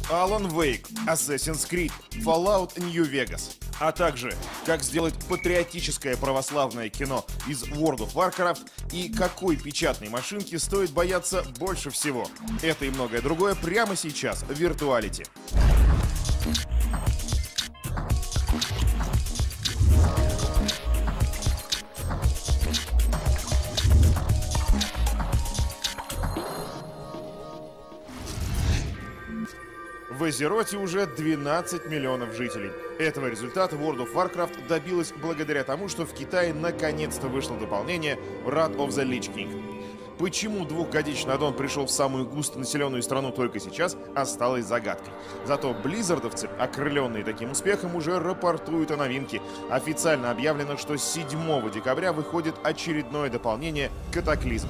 Alan Wake, Assassin's Creed, Fallout New Vegas. А также, как сделать патриотическое православное кино из World of Warcraft и какой печатной машинки стоит бояться больше всего. Это и многое другое прямо сейчас в Виртуалити. В Азероте уже 12 миллионов жителей. Этого результата World of Warcraft добилась благодаря тому, что в Китае наконец-то вышло дополнение Wrath of the Lich King. Почему двухгодичный аддон пришел в самую густонаселенную страну только сейчас, осталось загадкой. Зато близзардовцы, окрыленные таким успехом, уже рапортуют о новинке. Официально объявлено, что с 7 декабря выходит очередное дополнение «Катаклизм».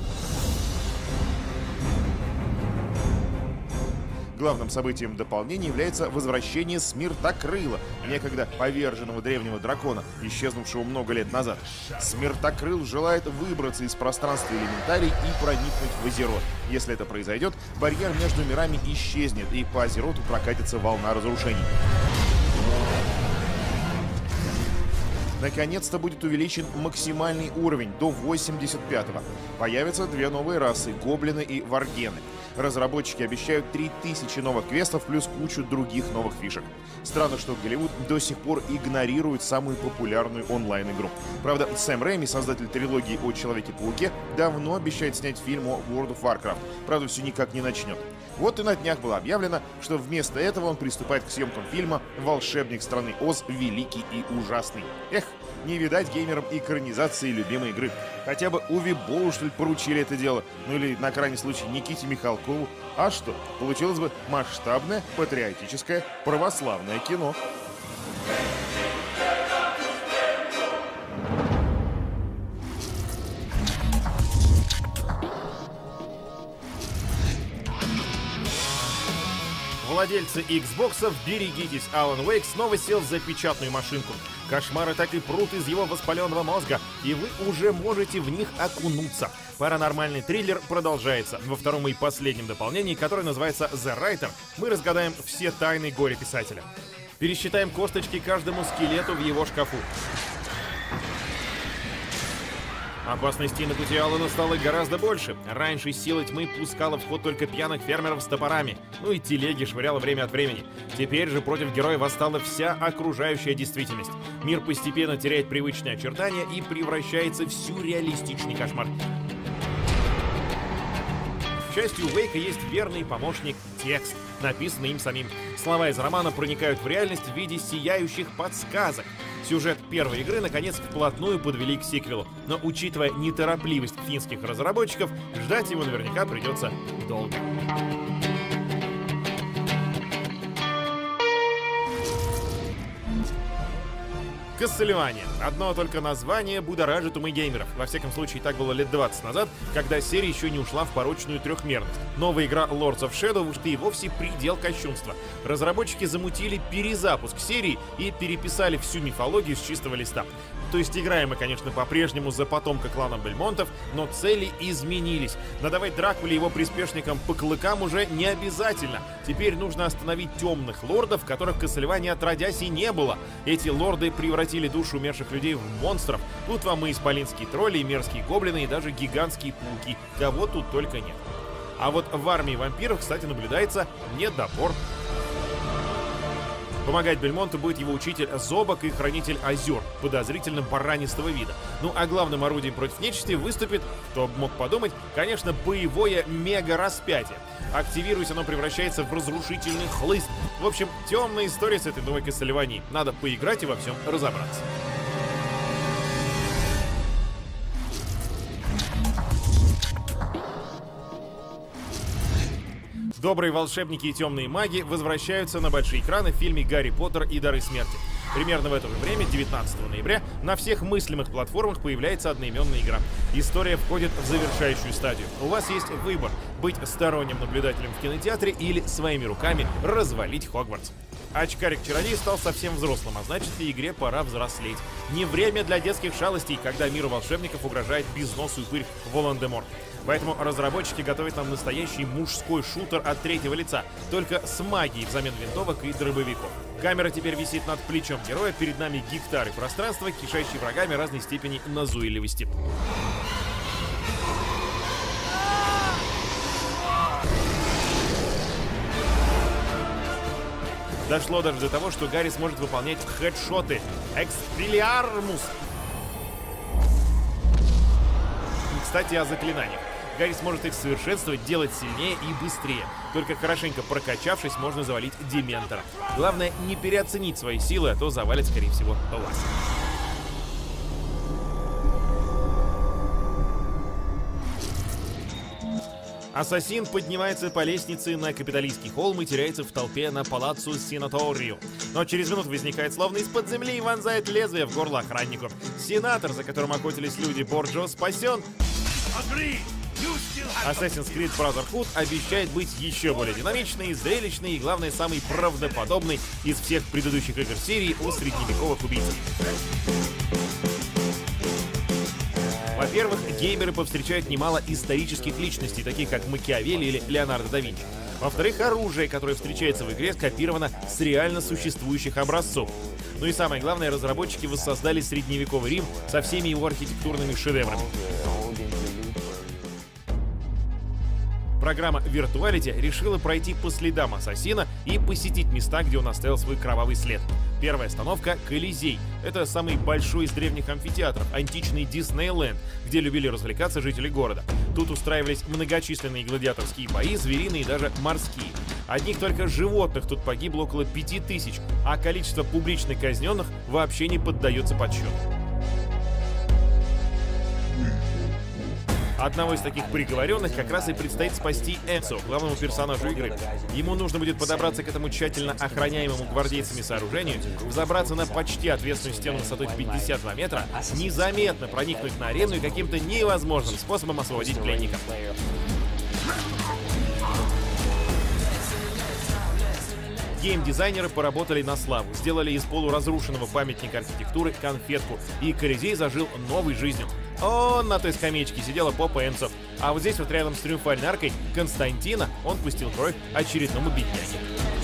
Главным событием дополнения является возвращение Смертокрыла, некогда поверженного древнего дракона, исчезнувшего много лет назад. Смертокрыл желает выбраться из пространства элементарий и проникнуть в Азерот. Если это произойдет, барьер между мирами исчезнет, и по Азероту прокатится волна разрушений. Наконец-то будет увеличен максимальный уровень до 85-го. Появятся две новые расы — гоблины и варгены. Разработчики обещают 3000 новых квестов плюс кучу других новых фишек. Странно, что Голливуд до сих пор игнорирует самую популярную онлайн-игру. Правда, Сэм Рэйми, создатель трилогии о Человеке-пауке, давно обещает снять фильм о World of Warcraft. Правда, все никак не начнет. Вот и на днях было объявлено, что вместо этого он приступает к съемкам фильма «Волшебник страны Оз. Великий и ужасный». Эх, не видать геймерам экранизации любимой игры. Хотя бы Уве Боллу, что ли, поручили это дело. Ну или, на крайний случай, Никите Михалкову. А что? Получилось бы масштабное, патриотическое, православное кино. Владельцы Xbox'ов, берегитесь, Alan Wake снова сел за печатную машинку. Кошмары так и прут из его воспаленного мозга, и вы уже можете в них окунуться. Паранормальный триллер продолжается. Во втором и последнем дополнении, которое называется The Writer, мы разгадаем все тайны горе-писателя. Пересчитаем косточки каждому скелету в его шкафу. Опасностей на пути Алана стало гораздо больше. Раньше сила тьмы пускала в ход только пьяных фермеров с топорами, ну и телеги швыряла время от времени. Теперь же против героя восстала вся окружающая действительность. Мир постепенно теряет привычные очертания и превращается в сюрреалистичный кошмар. К счастью, у Вейка есть верный помощник — текст, написанный им самим. Слова из романа проникают в реальность в виде сияющих подсказок. Сюжет первой игры, наконец, вплотную подвели к сиквелу. Но, учитывая неторопливость финских разработчиков, ждать его наверняка придется долго. Castlevania. Одно только название будоражит умы геймеров. Во всяком случае, так было лет 20 назад, когда серия еще не ушла в порочную трехмерность. Новая игра Lords of Shadow уж и вовсе предел кощунства. Разработчики замутили перезапуск серии и переписали всю мифологию с чистого листа. То есть играем мы, конечно, по-прежнему за потомка клана Бельмонтов, но цели изменились. Надавать Дракуле и его приспешникам по клыкам уже не обязательно. Теперь нужно остановить темных лордов, которых в Castlevania отродясь и не было. Эти лорды превратили души умерших людей в монстров. Тут вам и исполинские тролли, и мерзкие гоблины, и даже гигантские пауки. Кого тут только нет. А вот в армии вампиров, кстати, наблюдается недобор. Помогать Бельмонту будет его учитель Зобок и хранитель озер, подозрительно баранистого вида. Ну а главным орудием против нечисти выступит, кто бы мог подумать, конечно, боевое мега-распятие. Активируясь, оно превращается в разрушительный хлыст. В общем, темная история с этой новой Castlevania. Надо поиграть и во всем разобраться. Добрые волшебники и темные маги возвращаются на большие экраны в фильме «Гарри Поттер и дары смерти». Примерно в это же время, 19 ноября, на всех мыслимых платформах появляется одноименная игра. История входит в завершающую стадию. У вас есть выбор — быть сторонним наблюдателем в кинотеатре или своими руками развалить Хогвартс. Очкарик-чародей стал совсем взрослым, а значит, и игре пора взрослеть. Не время для детских шалостей, когда миру волшебников угрожает безносый упырь Волан-де-Морт. Поэтому разработчики готовят нам настоящий мужской шутер от третьего лица, только с магией взамен винтовок и дробовиков. Камера теперь висит над плечом героя, перед нами гектары пространства, кишащие врагами разной степени назойливости. Дошло даже до того, что Гарри сможет выполнять хедшоты. Экспеллиармус! Кстати, о заклинаниях. Гарри сможет их совершенствовать, делать сильнее и быстрее. Только хорошенько прокачавшись, можно завалить Дементора. Главное, не переоценить свои силы, а то завалит, скорее всего, вас. Ассасин поднимается по лестнице на Капитолийский холм и теряется в толпе на Палаццо Сенаторио. Но через минуту возникает словно из-под земли и вонзает лезвие в горло охраннику. Сенатор, за которым охотились люди Борджио, спасен. Assassin's Creed Brotherhood обещает быть еще более динамичной, зрелищной и, главное, самой правдоподобной из всех предыдущих игр серии о средневековых убийцах. Во-первых, геймеры повстречают немало исторических личностей, таких как Макиавелли или Леонардо да Винчи. Во-вторых, оружие, которое встречается в игре, скопировано с реально существующих образцов. Ну и самое главное, разработчики воссоздали средневековый Рим со всеми его архитектурными шедеврами. Программа Virtuality решила пройти по следам Ассасина и посетить места, где он оставил свой кровавый след. Первая остановка — Колизей. Это самый большой из древних амфитеатров, античный Диснейленд, где любили развлекаться жители города. Тут устраивались многочисленные гладиаторские бои, звериные и даже морские. Одних только животных тут погибло около 5000, а количество публично казненных вообще не поддается подсчету. Одного из таких приговоренных как раз и предстоит спасти Энцо, главному персонажу игры. Ему нужно будет подобраться к этому тщательно охраняемому гвардейцами сооружению, взобраться на почти отвесную стену высотой 52 метра, незаметно проникнуть на арену и каким-то невозможным способом освободить пленников. Геймдизайнеры поработали на славу, сделали из полуразрушенного памятника архитектуры конфетку, и Колизей зажил новой жизнью. На той скамеечке сидела попа Энцо, а вот здесь вот рядом с Триумфальной аркой Константина он пустил кровь очередному бедняге.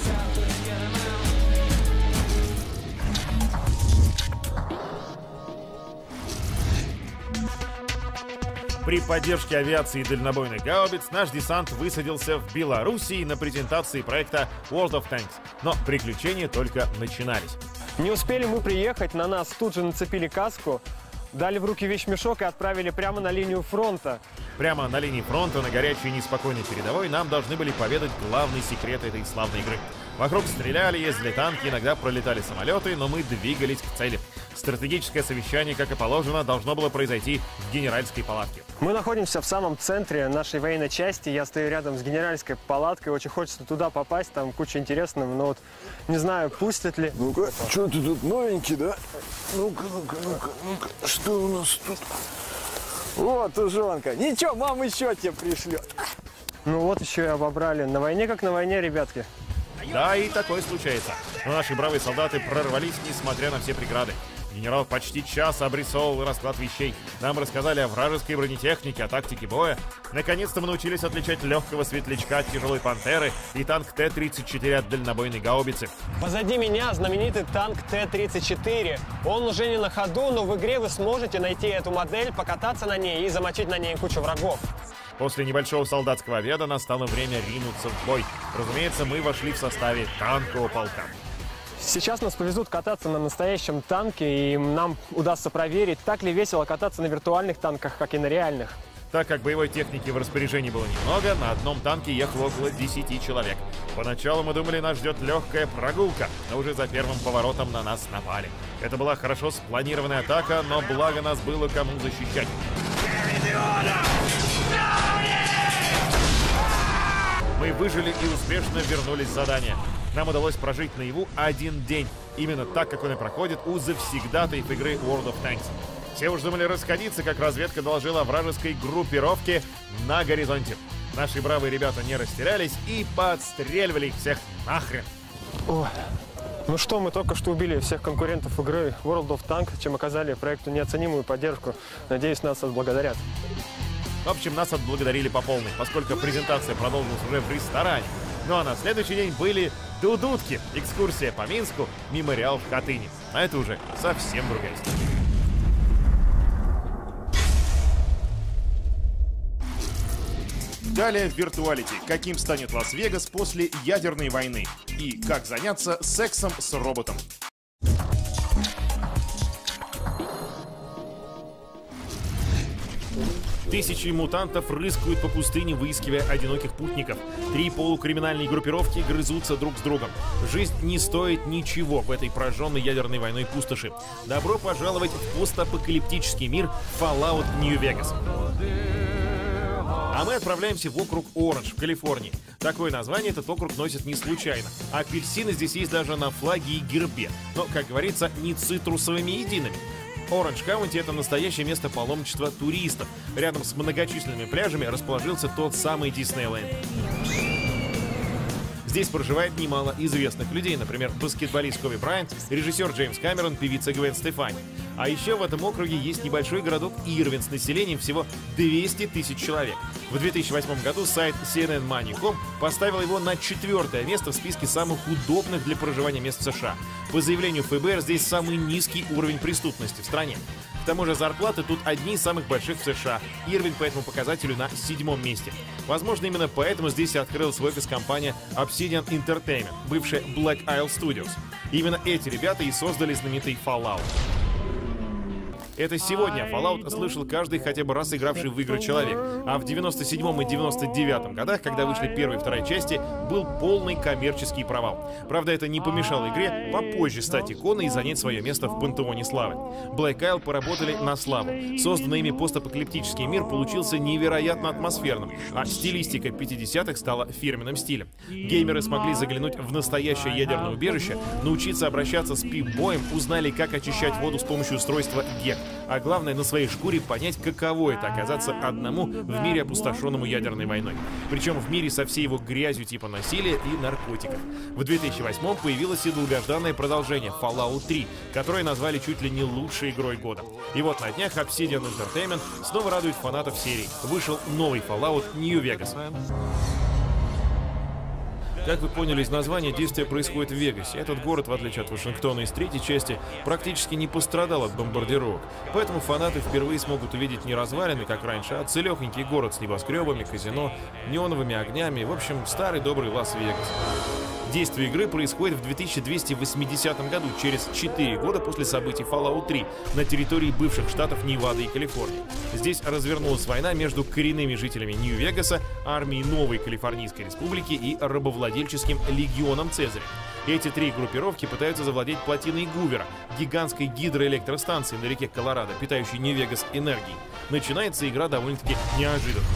При поддержке авиации и дальнобойных гаубиц наш десант высадился в Белоруссии на презентации проекта World of Tanks. Но приключения только начинались. Не успели мы приехать, на нас тут же нацепили каску, дали в руки вещмешок и отправили прямо на линию фронта. Прямо на линии фронта, на горячей и неспокойной передовой, нам должны были поведать главный секрет этой славной игры. Вокруг стреляли, ездили танки, иногда пролетали самолеты, но мы двигались к цели. Стратегическое совещание, как и положено, должно было произойти в генеральской палатке. Мы находимся в самом центре нашей военной части. Я стою рядом с генеральской палаткой. Очень хочется туда попасть, там куча интересного, но вот не знаю, пустят ли. Ну-ка, что ты тут новенький, да? Ну-ка, ну-ка, ну-ка, ну-ка, что у нас тут? Вот, тужонка. Ничего, мама еще тебе пришлет. Ну вот еще и обобрали. На войне как на войне, ребятки. Да, и такое случается. Но наши бравые солдаты прорвались, несмотря на все преграды. Генерал почти час обрисовывал расклад вещей. Нам рассказали о вражеской бронетехнике, о тактике боя. Наконец-то мы научились отличать легкого светлячка от тяжелой пантеры и танк Т-34 от дальнобойной гаубицы. Позади меня знаменитый танк Т-34. Он уже не на ходу, но в игре вы сможете найти эту модель, покататься на ней и замочить на ней кучу врагов. После небольшого солдатского обеда настало время ринуться в бой. Разумеется, мы вошли в составе танкового полка. Сейчас нас повезут кататься на настоящем танке, и нам удастся проверить, так ли весело кататься на виртуальных танках, как и на реальных. Так как боевой техники в распоряжении было немного, на одном танке ехало около 10 человек. Поначалу мы думали, нас ждет легкая прогулка, но уже за первым поворотом на нас напали. Это была хорошо спланированная атака, но благо нас было кому защищать. Мы выжили и успешно вернулись в задание. Нам удалось прожить наяву один день. Именно так, как он и проходит у завсегдатаев игры World of Tanks. Все уж думали расходиться, как разведка доложила о вражеской группировке на горизонте. Наши бравые ребята не растерялись и подстреливали их всех нахрен. О, ну что, мы только что убили всех конкурентов игры World of Tanks, чем оказали проекту неоценимую поддержку. Надеюсь, нас отблагодарят. В общем, нас отблагодарили по полной, поскольку презентация продолжилась уже в ресторане. Ну а на следующий день были дудутки, экскурсия по Минску, мемориал в Хатыни. А это уже совсем другая история. Далее в виртуалити. Каким станет Лас-Вегас после ядерной войны? И как заняться сексом с роботом? Тысячи мутантов рыскают по пустыне, выискивая одиноких путников. 3 полукриминальные группировки грызутся друг с другом. Жизнь не стоит ничего в этой прожженной ядерной войной пустоши. Добро пожаловать в постапокалиптический мир Fallout New Vegas. А мы отправляемся в округ Оранж в Калифорнии. Такое название этот округ носит не случайно. Апельсины здесь есть даже на флаге и гербе. Но, как говорится, не цитрусовыми едиными. Оранж Каунти — это настоящее место паломничества туристов. Рядом с многочисленными пляжами расположился тот самый Диснейленд. Здесь проживает немало известных людей, например, баскетболист Коби Брайант, режиссер Джеймс Кэмерон, певица Гвен Стефани. А еще в этом округе есть небольшой городок Ирвин с населением всего 200 тысяч человек. В 2008 году сайт CNN-Money.com поставил его на 4-е место в списке самых удобных для проживания мест в США. По заявлению ФБР, здесь самый низкий уровень преступности в стране. К тому же зарплаты тут одни из самых больших в США. Ирвин по этому показателю на 7-м месте. Возможно, именно поэтому здесь и открыла свой офис компания Obsidian Entertainment, бывшая Black Isle Studios. И именно эти ребята и создали знаменитый Fallout. Это сегодня Fallout слышал каждый хотя бы раз игравший в игры человек. А в 97-м и 99-м годах, когда вышли первая и вторая части, был полный коммерческий провал. Правда, это не помешало игре попозже стать иконой и занять свое место в пантеоне славы. Black Isle поработали на славу. Созданный ими постапокалиптический мир получился невероятно атмосферным, а стилистика 50-х стала фирменным стилем. Геймеры смогли заглянуть в настоящее ядерное убежище, научиться обращаться с пип-боем, узнали, как очищать воду с помощью устройства ГЕК. А главное, на своей шкуре понять, каково это — оказаться одному в мире, опустошенному ядерной войной. Причем в мире со всей его грязью типа насилия и наркотиков. В 2008-м появилось и долгожданное продолжение Fallout 3, которое назвали чуть ли не лучшей игрой года. И вот на днях Obsidian Entertainment снова радует фанатов серии. Вышел новый Fallout New Vegas. Как вы поняли из названия, действие происходит в Вегасе. Этот город, в отличие от Вашингтона из 3-й части, практически не пострадал от бомбардировок. Поэтому фанаты впервые смогут увидеть не развалины, как раньше, а целехонький город с небоскребами, казино, неоновыми огнями. В общем, старый добрый Лас-Вегас. Действие игры происходит в 2280 году, через 4 года после событий Fallout 3, на территории бывших штатов Невада и Калифорнии. Здесь развернулась война между коренными жителями Нью-Вегаса, армией Новой Калифорнийской Республики и рабовладельческим легионом Цезаря. Эти 3 группировки пытаются завладеть плотиной Гувера, гигантской гидроэлектростанцией на реке Колорадо, питающей Нью-Вегас энергией. Начинается игра довольно-таки неожиданно.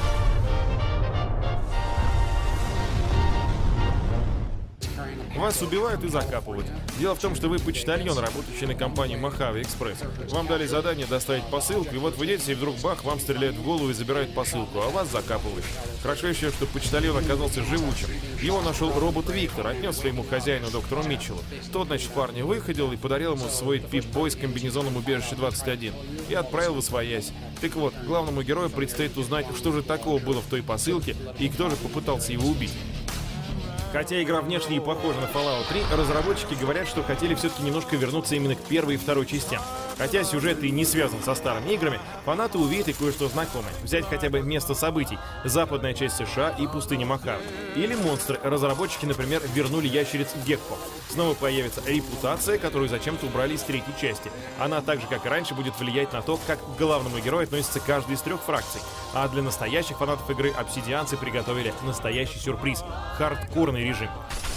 Вас убивают и закапывают. Дело в том, что вы почтальон, работающий на компанию Mojave Express. Вам дали задание доставить посылку, и вот вы идете, и вдруг бах, вам стреляют в голову и забирают посылку, а вас закапывают. Хорошо еще, что почтальон оказался живучим. Его нашел робот Виктор, отнес своему хозяину, доктору Митчеллу. Тот, значит, парня выходил и подарил ему свой пип-бой с комбинезоном убежища 21 и отправил в освоясь. Так вот, главному герою предстоит узнать, что же такого было в той посылке и кто же попытался его убить. Хотя игра внешне и похожа на Fallout 3, разработчики говорят, что хотели все-таки немножко вернуться именно к первой и второй частям. Хотя сюжет и не связан со старыми играми, фанаты увидят и кое-что знакомое. Взять хотя бы место событий — западная часть США и пустыня Мохаве. Или монстры. Разработчики, например, вернули ящериц Гекко. Снова появится репутация, которую зачем-то убрали из 3-й части. Она так же, как и раньше, будет влиять на то, как к главному герою относится каждый из 3 фракций. А для настоящих фанатов игры обсидианцы приготовили настоящий сюрприз — хардкорный режим.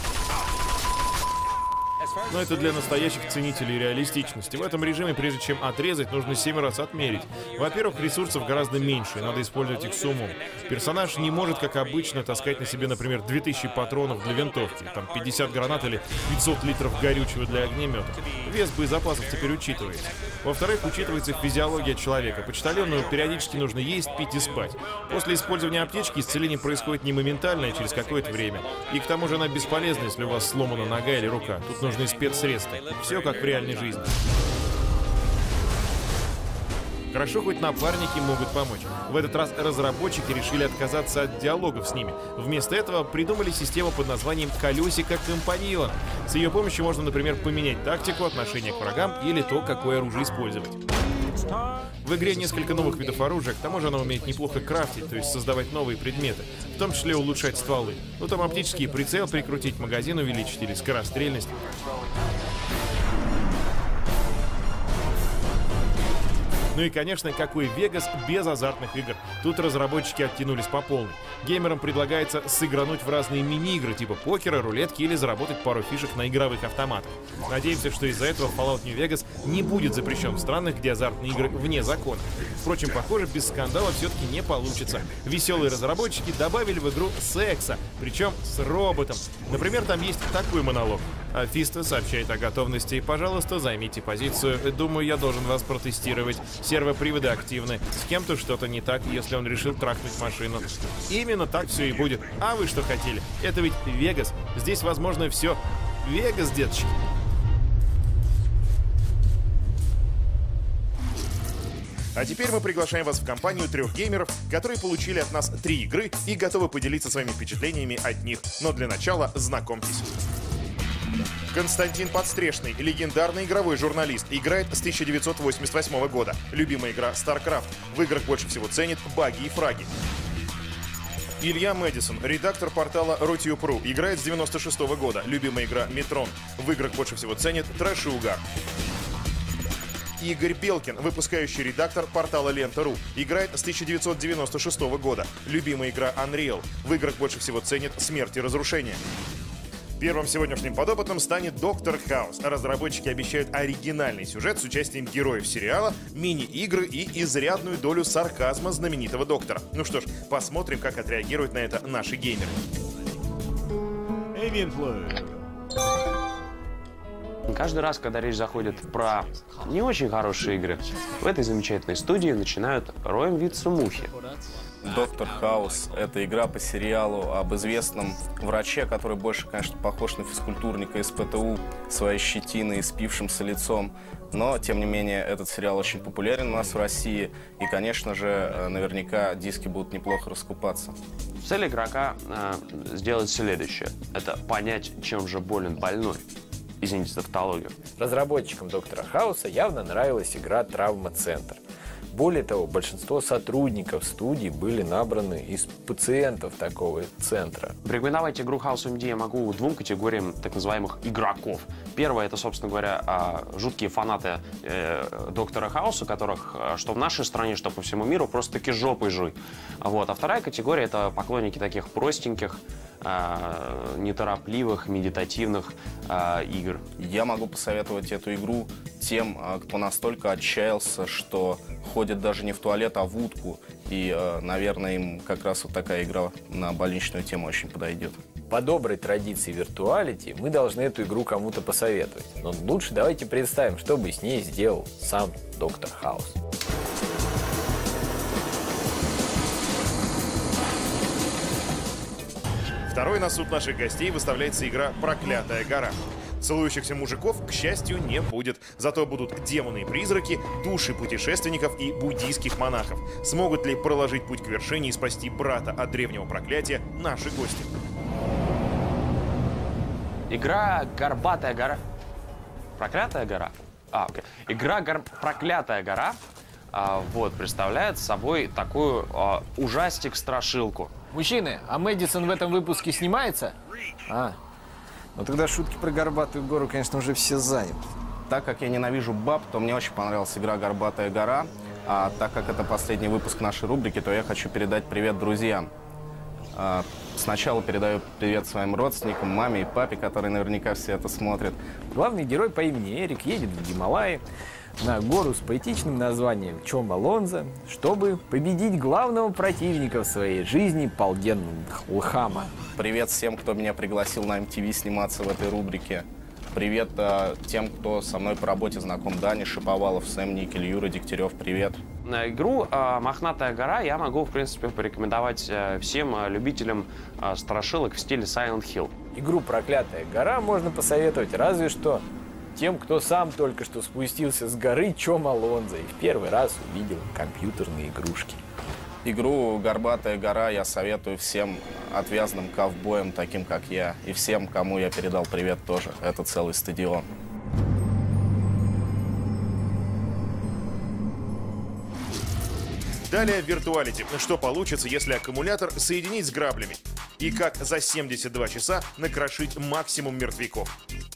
Но это для настоящих ценителей реалистичности. В этом режиме, прежде чем отрезать, нужно 7 раз отмерить. Во-первых, ресурсов гораздо меньше, и надо использовать их с умом. Персонаж не может, как обычно, таскать на себе, например, 2000 патронов для винтовки, там 50 гранат или 500 литров горючего для огнемета. Вес боезапасов теперь учитывается. Во-вторых, учитывается физиология человека. Почтальону периодически нужно есть, пить и спать. После использования аптечки исцеление происходит не моментально, а через какое-то время. И к тому же она бесполезна, если у вас сломана нога или рука. Тут нужны спецсредства. Все как в реальной жизни. Хорошо, хоть напарники могут помочь. В этот раз разработчики решили отказаться от диалогов с ними. Вместо этого придумали систему под названием «Колесико Компаньона». С ее помощью можно, например, поменять тактику, отношение к врагам или то, какое оружие использовать. В игре несколько новых видов оружия, к тому же она умеет неплохо крафтить, то есть создавать новые предметы, в том числе улучшать стволы. Ну там оптический прицел прикрутить, магазин увеличить или скорострельность. Ну и, конечно, какой Vegas без азартных игр. Тут разработчики оттянулись по полной. Геймерам предлагается сыгрануть в разные мини-игры типа покера, рулетки или заработать пару фишек на игровых автоматах. Надеемся, что из-за этого Fallout New Vegas не будет запрещен в странах, где азартные игры вне закона. Впрочем, похоже, без скандала все-таки не получится. Веселые разработчики добавили в игру секса, причем с роботом. Например, там есть такой монолог. Фиста сообщает о готовности. Пожалуйста, займите позицию. Думаю, я должен вас протестировать. Сервоприводы активны. С кем-то что-то не так, если он решил трахнуть машину. Именно так все и будет. А вы что хотели? Это ведь Вегас. Здесь возможно все. Вегас, деточки. А теперь мы приглашаем вас в компанию 3 геймеров, которые получили от нас 3 игры и готовы поделиться своими впечатлениями от них. Но для начала знакомьтесь. Константин Подстрешный, легендарный игровой журналист, играет с 1988 года. Любимая игра StarCraft. В играх больше всего ценит баги и фраги. Илья Мэдисон, редактор портала Rotio.ru, играет с 96 года. Любимая игра Метрон. В играх больше всего ценит трэш и угар. Игорь Белкин, выпускающий редактор портала Лента.ру, играет с 1996 года. Любимая игра Unreal. В играх больше всего ценит смерть и разрушение. Первым сегодняшним подопытным станет Доктор Хаус. Разработчики обещают оригинальный сюжет с участием героев сериала, мини-игры и изрядную долю сарказма знаменитого доктора. Ну что ж, посмотрим, как отреагируют на это наши геймеры. Каждый раз, когда речь заходит про не очень хорошие игры, в этой замечательной студии начинают роем виться мухи. Доктор Хаус — это игра по сериалу об известном враче, который больше, конечно, похож на физкультурника из ПТУ, своей щетиной и спившимся лицом. Но, тем не менее, этот сериал очень популярен у нас в России. И, конечно же, наверняка диски будут неплохо раскупаться. Цель игрока сделать следующее. Это понять, чем же болен больной. Извините за тавтологию. Разработчикам Доктора Хауса явно нравилась игра «Травма-центр». Более того, большинство сотрудников студии были набраны из пациентов такого центра. Рекомендовать игру House MD я могу 2 категориям так называемых игроков. Первое — это, собственно говоря, жуткие фанаты Доктора Хауса, которых что в нашей стране, что по всему миру просто-таки жопой жуй. Вот. А вторая категория — это поклонники таких простеньких, неторопливых, медитативных игр. Я могу посоветовать эту игру тем, кто настолько отчаялся, что ходит даже не в туалет, а в утку. И, наверное, им как раз вот такая игра на больничную тему очень подойдет. По доброй традиции виртуалити мы должны эту игру кому-то посоветовать. Но лучше давайте представим, что бы с ней сделал сам Доктор Хаус. Второй на суд наших гостей выставляется игра «Проклятая гора». Целующихся мужиков, к счастью, не будет. Зато будут демоны и призраки, души путешественников и буддийских монахов. Смогут ли проложить путь к вершине и спасти брата от древнего проклятия наши гости? Игра «Горбатая гора». Проклятая гора? Окей. Игра «Проклятая гора» вот, представляет собой такую ужастик-страшилку. Мужчины, а Мэдисон в этом выпуске снимается? Ну тогда шутки про Горбатую гору, конечно, уже все заняты. Так как я ненавижу баб, то мне очень понравилась игра «Горбатая гора». А так как это последний выпуск нашей рубрики, то я хочу передать привет друзьям. Сначала передаю привет своим родственникам, маме и папе, которые наверняка все это смотрят. Главный герой по имени Эрик едет в Гималаи на гору с поэтичным названием Чомалонза, чтобы победить главного противника в своей жизни Палден-Лхама. Привет всем, кто меня пригласил на MTV сниматься в этой рубрике. Привет тем, кто со мной по работе знаком. Даня Шиповалов, Сэм Никель, Юра Дегтярев, привет. Игру «Мохнатая гора» я могу, в принципе, порекомендовать всем любителям страшилок в стиле Silent Hill. Игру «Проклятая гора» можно посоветовать разве что тем, кто сам только что спустился с горы Чом-Алонзо и в первый раз увидел компьютерные игрушки. Игру «Горбатая гора» я советую всем отвязным ковбоям, таким как я, и всем, кому я передал привет тоже. Это целый стадион. Далее в виртуалити. Что получится, если аккумулятор соединить с граблями? И как за 72 часа накрошить максимум мертвяков?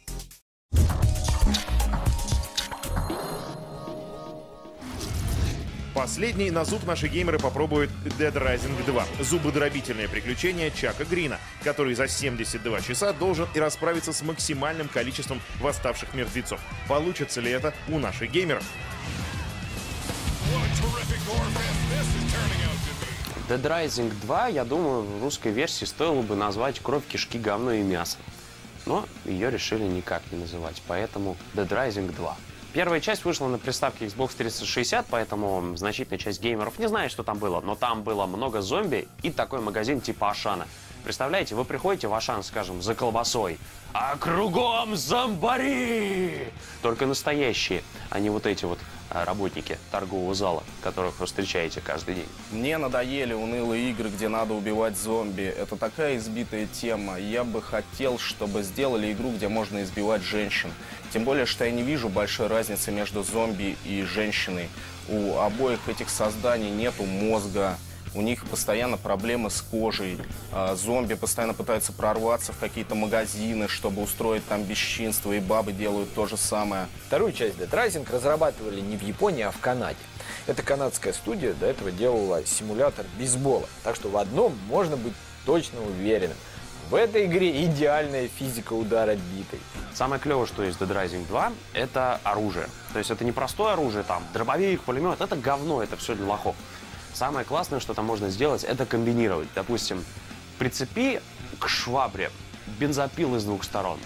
Последний на зуб наши геймеры попробуют Dead Rising 2. Зубодробительное приключение Чака Грина, который за 72 часа должен и расправиться с максимальным количеством восставших мертвецов. Получится ли это у наших геймеров? Dead Rising 2, я думаю, в русской версии стоило бы назвать «Кровь, кишки, говно и мясо». Но ее решили никак не называть, поэтому Dead Rising 2. Первая часть вышла на приставке Xbox 360, поэтому значительная часть геймеров не знает, что там было. Но там было много зомби и такой магазин типа Ашана. Представляете, вы приходите в Ашан, скажем, за колбасой, а кругом зомбари! Только настоящие, а не вот эти вот работники торгового зала, которых вы встречаете каждый день. Мне надоели унылые игры, где надо убивать зомби. Это такая избитая тема. Я бы хотел, чтобы сделали игру, где можно избивать женщин. Тем более, что я не вижу большой разницы между зомби и женщиной. У обоих этих созданий нету мозга. У них постоянно проблемы с кожей. Зомби постоянно пытаются прорваться в какие-то магазины, чтобы устроить там бесчинство, и бабы делают то же самое. Вторую часть Dead Rising разрабатывали не в Японии, а в Канаде. Эта канадская студия до этого делала симулятор бейсбола, так что в одном можно быть точно уверенным. В этой игре идеальная физика удара битой. Самое клевое, что есть в Dead Rising 2, это оружие. То есть это не простое оружие, там, дробовик, пулемет, это говно, это все для лохов. Самое классное, что там можно сделать, это комбинировать. Допустим, прицепи к швабре бензопил из двух сторон.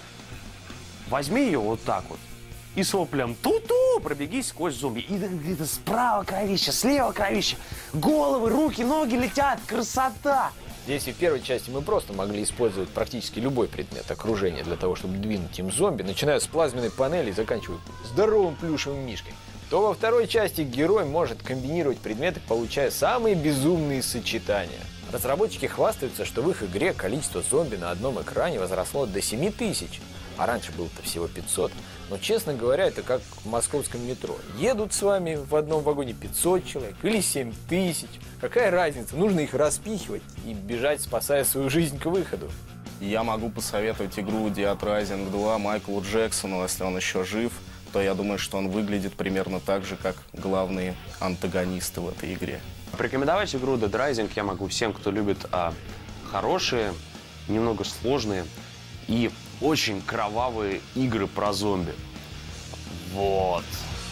Возьми ее вот так вот и с воплем ту-ту пробегись сквозь зомби. И справа кровище, слева кровище, головы, руки, ноги летят. Красота! Здесь и в первой части мы просто могли использовать практически любой предмет окружения для того, чтобы двинуть им зомби, начиная с плазменной панели и заканчивая здоровым плюшевым мишкой. То во второй части герой может комбинировать предметы, получая самые безумные сочетания. Разработчики хвастаются, что в их игре количество зомби на одном экране возросло до 7000, а раньше было-то всего 500. Но, честно говоря, это как в московском метро. Едут с вами в одном вагоне 500 человек или 7000. Какая разница? Нужно их распихивать и бежать, спасая свою жизнь к выходу. Я могу посоветовать игру Dead Rising 2 Майклу Джексону, если он еще жив, то я думаю, что он выглядит примерно так же, как главные антагонисты в этой игре. Порекомендовать игру Dead Rising я могу всем, кто любит хорошие, немного сложные и очень кровавые игры про зомби. Вот.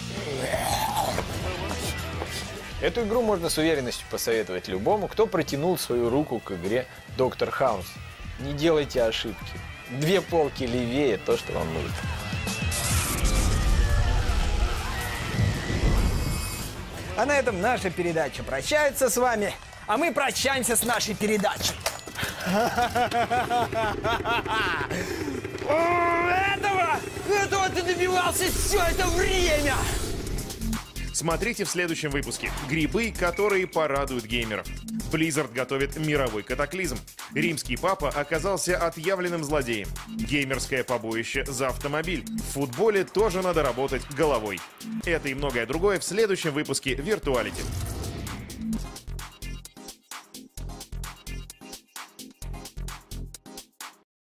Эту игру можно с уверенностью посоветовать любому, кто протянул свою руку к игре Доктор Хаус. Не делайте ошибки. 2 полки левее то, что вам нужно. А на этом наша передача прощается с вами, а мы прощаемся с нашей передачей. Этого ты добивался все это время! Смотрите в следующем выпуске. Грибы, которые порадуют геймеров. Blizzard готовит мировой катаклизм. Римский папа оказался отъявленным злодеем. Геймерское побоище за автомобиль. В футболе тоже надо работать головой. Это и многое другое в следующем выпуске «Виртуалити».